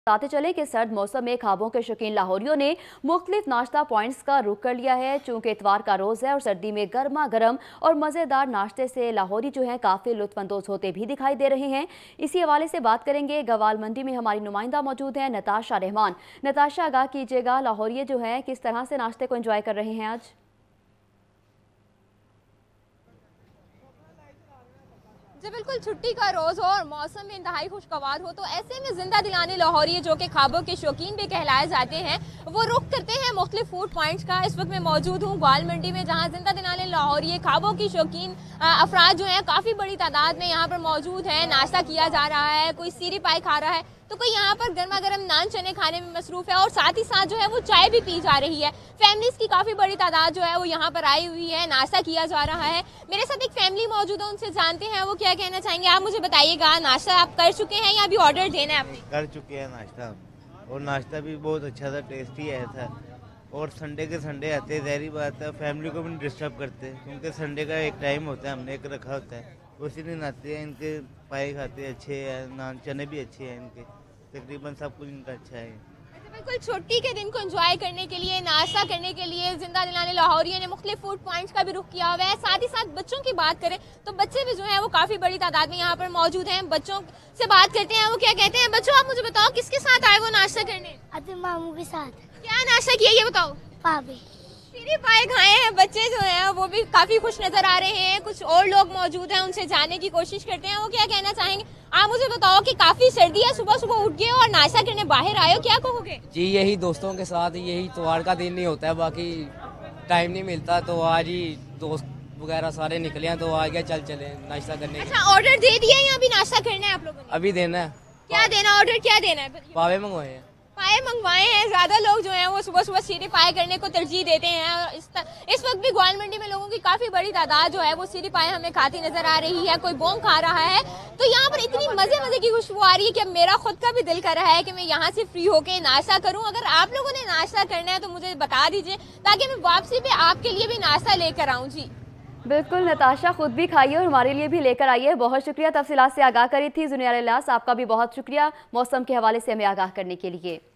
बताते चले कि सर्द मौसम में ख्वाबों के शौकीन लाहौरियों ने मुख्तलिफ नाश्ता पॉइंट्स का रुख कर लिया है। चूंकि इतवार का रोज़ है और सर्दी में गर्मा गर्म और मज़ेदार नाश्ते से लाहौरी जो हैं काफ़ी लुत्फ़अंदोज़ होते भी दिखाई दे रहे हैं। इसी हवाले से बात करेंगे। गवाल मंडी में हमारी नुमाइंदा मौजूद हैं नताशा रहमान। नताशा, आगाह कीजिएगा, लाहौरिये जो हैं किस तरह से नाश्ते को एंजॉय कर रहे हैं आज? जी बिल्कुल, छुट्टी का रोज़ हो और मौसम में इंतहाई खुशगवार हो तो ऐसे में जिंदा दिलाने लाहौरी जो कि ख्वाबों के शौकीन भी कहलाए जाते हैं, वो रुख करते हैं मुख्तलिफ फूड पॉइंट्स का। इस वक्त मैं मौजूद हूँ ग्वाल मंडी में, जहाँ जिंदा दिलाने लाहौरी ख्वाबों की शौकीन अफराद जो हैं काफ़ी बड़ी तादाद में यहाँ पर मौजूद हैं। नाश्ता किया जा रहा है, कोई सीरी पाई खा रहा है तो कोई यहाँ पर गर्मा गर्म नान चने खाने में मसरूफ है और साथ ही साथ जो है वो चाय भी पी जा रही है। फैमिलीज की काफ़ी बड़ी तादाद जो है वो यहाँ पर आई हुई है, नाश्ता किया जा रहा है। मेरे साथ एक फैमिली मौजूद है, उनसे जानते हैं वो क्या कहना चाहेंगे। आप मुझे बताइएगा, नाश्ता आप कर चुके हैं या अभी ऑर्डर देना है आपने? कर चुके हैं नाश्ता, और नाश्ता भी बहुत अच्छा था, टेस्टी आया था। और संडे के संडे आते हैं, ज़ाहिर बात है फैमिली को भी डिस्टर्ब करते हैं, क्योंकि संडे का एक टाइम होता है, हमने एक रखा होता है, उसी दिन आते हैं। इनके पाए खाते हैं अच्छे हैं, नान चने भी अच्छे हैं, इनके तकरीबन सब कुछ इनका अच्छा है। बिल्कुल, छुट्टी के दिन को एंजॉय करने के लिए, नाश्ता करने के लिए जिंदा दिलाने लाहौरियों ने मुख्तलिफ फूड पॉइंट्स का भी रुख किया हुआ है। साथ ही साथ बच्चों की बात करें तो बच्चे भी जो है वो काफी बड़ी तादाद में यहाँ पर मौजूद हैं। बच्चों से बात करते हैं, वो क्या कहते हैं। बच्चों, आप मुझे बताओ किसके साथ आए वो नाश्ता करने? अपने मामू के साथ। क्या नाश्ता किया ये बताओ? पापी सीरी पाए खाए हैं बच्चे जो हैं, वो भी काफी खुश नजर आ रहे हैं। कुछ और लोग मौजूद हैं, उनसे जानने की कोशिश करते हैं, वो क्या कहना चाहेंगे। आप मुझे बताओ कि काफी सर्दी है, सुबह सुबह उठ गए और नाश्ता करने बाहर आए हो, क्या कहोगे? जी यही दोस्तों के साथ, यही इतवार का दिन नहीं होता है, बाकी टाइम नहीं मिलता, तो आज ही दोस्त वगैरह सारे निकले हैं तो आ गया चल चले नाश्ता करने। अच्छा, ऑर्डर दे दिया है या अभी नाश्ता करना है आप लोगों ने? अभी देना है। क्या देना, ऑर्डर क्या देना है? पावे मंगवाए हैं। पाए मंगवाए हैं। ज्यादा लोग जो हैं वो सुबह सुबह सीरी पाए करने को तरजीह देते हैं। इस वक्त भी ग्वाल मंडी में लोगों की काफी बड़ी तादाद जो है वो सीरी पाए हमें खाती नजर आ रही है, कोई बोंग खा रहा है। तो यहाँ पर इतनी मजे मजे की खुशबू आ रही है कि अब मेरा खुद का भी दिल कर रहा है कि मैं यहाँ से फ्री होके नाश्ता करूँ। अगर आप लोगों ने नाश्ता करना है तो मुझे बता दीजिए, ताकि मैं वापसी पे आपके लिए भी नाश्ता लेकर आऊँ। जी बिल्कुल नताशा, खुद भी खाइए और हमारे लिए भी लेकर आइए। बहुत शुक्रिया, तफसीलात से आगाह करी थी जुनियर इलियास। आपका भी बहुत शुक्रिया मौसम के हवाले से हमें आगाह करने के लिए।